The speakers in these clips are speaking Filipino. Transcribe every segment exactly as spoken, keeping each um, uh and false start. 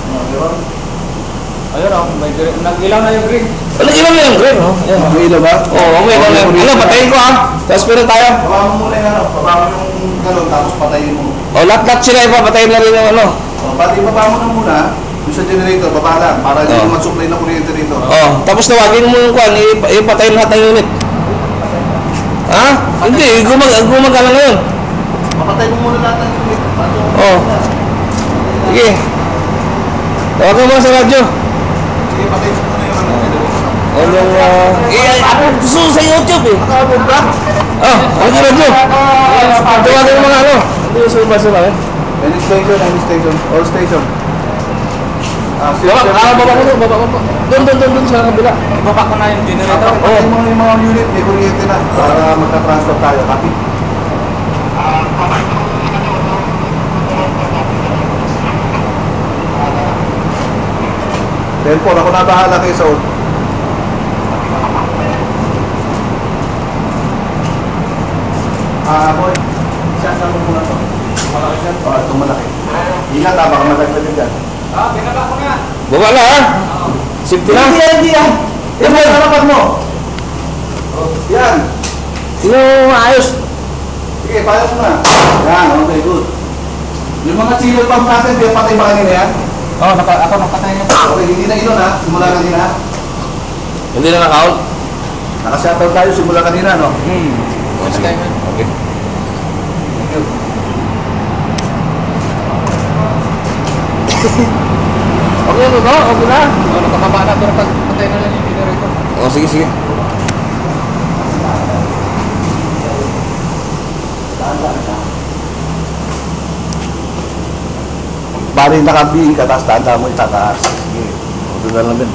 Ayun o, may green. Nag-ilaw na yung green. Nag-ilaw na yung green, no? May ilaw ba? Oo, may ilaw na yung green. Ano, patayin ko ha. Tapos pero tayo. Baba mo muna yung ano, baba mo yung galon, tapos patayin mo. O, lahat-lahat sila ipapatayin na rin yung ano. O, pati baba mo na muna, yung sa generator, baba lang, para hindi Oo. mag-supply na kuryente rito. O, tapos tawagin mo yung kwan, ip- ipatayin lahat ng unit. Ha? Hindi, gumag gumagana ngayon. Mapatay mo muna lahat ng unit. Oo. Sige. Tawagan mo sa radyo. Sige, patay mo muna yung ano, generator. Ano yung, uh, eh, ako gusto sa YouTube eh. Nakabog ka? Oh, radyo, radyo. Tawagan mo mga ano. Hindi yung sa basa lang eh. Any station, any station, all station. Ah, Baba, ah, baba ko doon, baba ko po. Doon, doon, doon, doon sa kabila. Ibaba ko na yung generator. Patay mo yung mga unit, may kuryente na, para magka-transfer tayo. Copy. ten four, ako na bahala kayo sa old. Ah, boy. Saan mo muna to? Malaki siya? Oo, itong malaki. Ingat ha, baka matagpad din dyan. Ah, binaba ko na. Baba na ha. Safety na. Hindi yan, hindi yan. Yan mo, harapan mo. Yan. Sino maayos? Sige, payos mo na. Yan, okay, good. Yung mga chiller pump natin, di patay ba kanina yan? Oh, naka, ako nakatay niya. Okay, hindi na inon ha. Simula kanina. Hindi na nakaon? Naka-shuttle tayo simula kanina, no? Hmm. Okay. Okay. Thank you. Okay na ba? Okay na? Oh, nakababa na. Pero patay na lang yung generator. Oh, sige, sige. Bari nakabihin ka, tapos tanda mo itataas. Sige. Ito na lang din.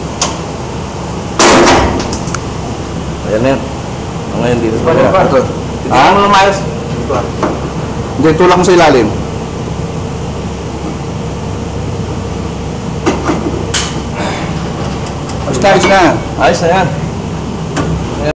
Ayan na yan. Ang ngayon dito. Ba, ba, ba? Ito. Ito mo na maayos. Hindi, tulak mo sa ilalim. Basta, ayos na. Ayos na yan.